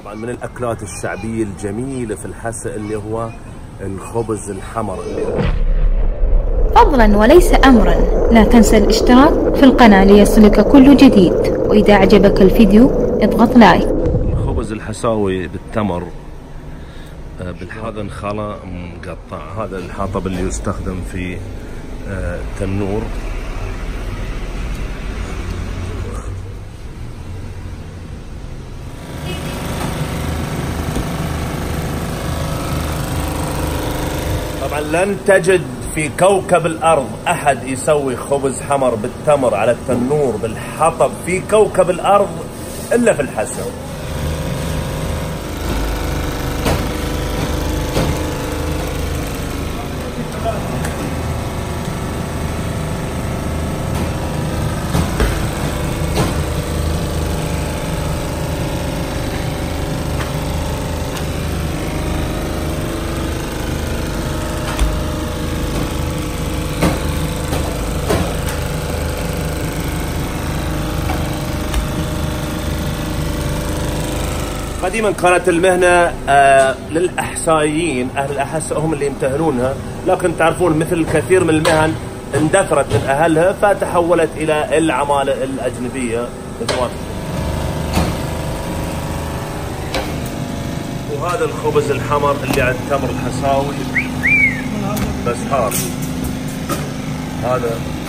طبعا من الأكلات الشعبية الجميلة في الحسا اللي هو الخبز الحمر. فضلا وليس أمرا، لا تنسى الاشتراك في القناة ليصلك كل جديد، وإذا أعجبك الفيديو اضغط لايك. الخبز الحساوي بالتمر هذا انخلى مقطع، هذا الحطب اللي يستخدم في التنور. طبعا لن تجد في كوكب الأرض أحد يسوي خبز حمر بالتمر على التنور بالحطب في كوكب الأرض إلا في الحسا. قديما كانت المهنة للأحسائيين، أهل الأحساء هم اللي يمتهنونها، لكن تعرفون مثل الكثير من المهن اندثرت من أهلها فتحولت إلى العمالة الأجنبية. وهذا الخبز الحمر اللي على التمر الحساوي بس حار. هذا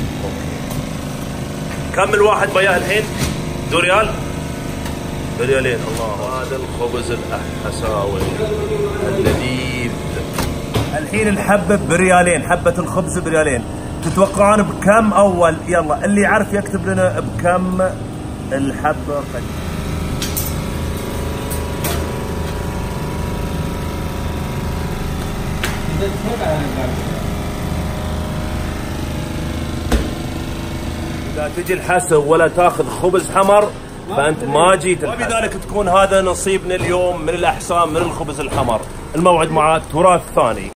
كم الواحد بياه الحين؟ 2 ريال؟ بريالين. الله، هذا الخبز الحساوي اللذيذ. الحين الحبة بريالين، حبة الخبز بريالين. تتوقعون بكم أول؟ يلا اللي يعرف يكتب لنا بكم الحبة. إذا تجي الحسا ولا تاخذ خبز حمر فأنت ما جيت. وبذلك تكون هذا نصيبنا اليوم من الأحساء من الخبز الحمر. الموعد مع تراث ثاني.